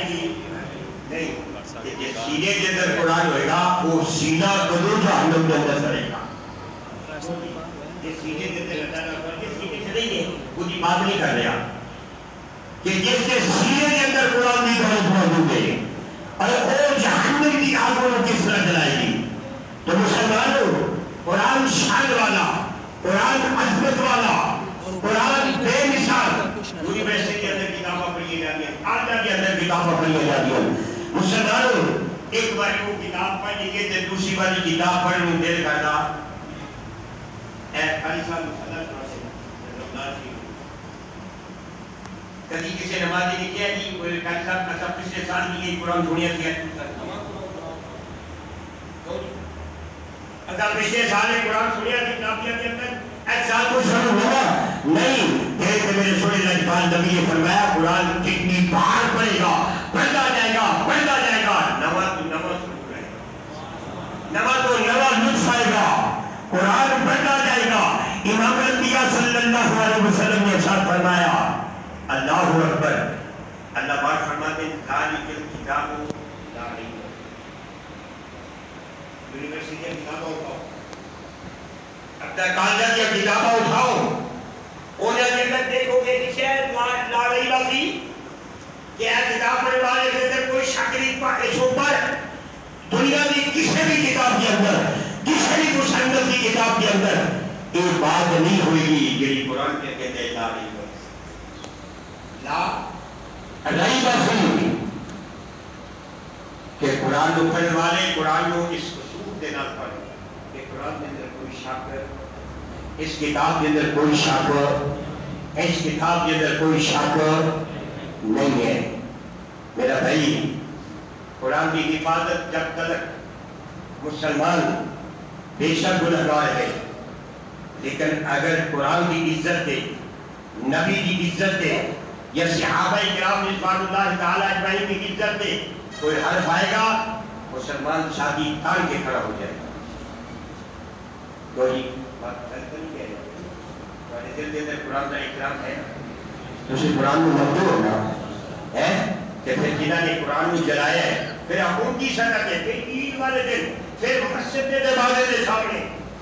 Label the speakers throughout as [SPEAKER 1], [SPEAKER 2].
[SPEAKER 1] گی نہیں، کہ سینے کے اندر قرآن ہوئے گا وہ سینہ قدر جہنم کے اندر سڑے گا. یہ سینے کے اندر سینے سے نہیں ہے، پوری بات نہیں کر رہا کہ جس کے سینے کے اندر قرآن کی دولت موجود ہے اور وہ جہنم کی آگوں کو کس طرح جلائے گی. تو مسلمانوں قرآن شان والا، قرآن عظمت والا، قرآن بے مثال یونیورسٹی کے اندر کتابیں پڑھی جاتی ہیں، عالیہ کے اندر کتابیں پڑھی جاتی ہیں. مسلمانوں ایک بار وہ کتاب پڑھ کے تے دوسری بار کتاب پڑھ میں دل کرتا اے قاری صاحب مسلح سناسے کبھی کسی نمازی نے کیا جی قاری صاحب کا سب پچھلے سال کی یہ قرآن سنیا کیا اگر پچھلے سال نے قرآن سنیا تھی کافیہ کے اندر ایک سال کو شروع ہوگا نہیں. دیکھ میرے سونے لجبال نبی نے فرمایا قرآن کتنی بار پڑھے گا پڑھتا جائے گا پڑھتا جائے گا، نوا تو نوا سنو رہے گا، نوا تو نوا لطف آئے گا، قرآن پڑھتا جائے گا. امام الانبیاء صلی اللہ علیہ وسلم نے ارشاد فرمایا اللہ اکبر، اللہ پاک فرماتے ہیں ذالک الکتاب لا ریب فیہ. یونیورسٹی کی کتابیں اٹھاؤ، اپنا کالجہ کی کتابیں اٹھاؤ، انہیں کے اندر دیکھو گے کہ شاید لا ریب فیہ کہ اے کتاب پڑھنے والے کے اندر کوئی شک نہیں اس اوپر. دنیا کی کسی بھی کتاب کے اندر، کسی بھی مسلمان کی کتاب کے اندر ایک بات نہیں ہوئے گی جی قرآن کے کہتے ہیں لا ریب فیہ کہ قرآن کو پڑھنے والے قرآن کو اس اصول دینا پڑے کہ قرآن کے اندر کوئی شک، اس کتاب کے اندر کوئی شک، اس کتاب کے اندر کوئی شک نہیں ہے. میرا بھائی قرآن کی حفاظت جب تک مسلمان بے شک گنہگار ہے، لیکن اگر قرآن کی عزت ہے، نبی کی عزت ہے یا صحابہ کرام رضوان اللہ تعالیٰ اجمعین کی عزت ہے، کوئی حرف آئے گا مسلمان شادی تان کے کھڑا ہو جائے گا. کوئی بات نہیں کہہ رہے ہمارے دل کے اندر قرآن کا احترام ہے تو اسے قرآن کو مقدور ہونا ہے کہ پھر جنہوں نے قرآن کو جلایا ہے پھر حکومتی سطح کے پھر عید والے دن پھر مسجد کے دروازے کے سامنے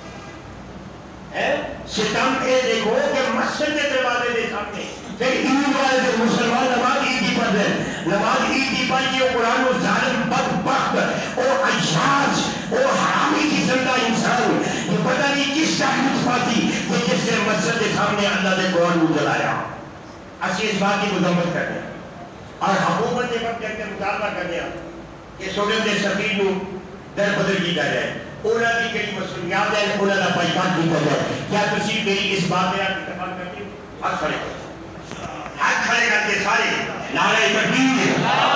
[SPEAKER 1] ستم کے دیکھو کہ مسجد کے دروازے کے سامنے پھر عید والے دن مسلمان نماز عید کی پڑھ رہے ہیں، نماز عید کی پڑھ کے قرآن کو ظالم بدبخت اور عیاش اور حرامی قسم کا انسان یہ پتہ نہیں کس کا لطفہ تھی کہ جس نے مسجد کے سامنے اللہ نے قرآن کو جلایا. اسی اس بات کی مذمت کر دیا اور حکومت کے وقت جب مطالبہ کر دیا کہ سوڈیم دے سفیر کو در بدر کیا جائے، اونا کی کئی مسئولیات ہے، اونا کا پائیکاٹ کیا جائے. کیا تسی میری اس بات میں آپ اتفاق کرتے ہو؟ ہاتھ کھڑے کر کے سارے نعرہ تکبیر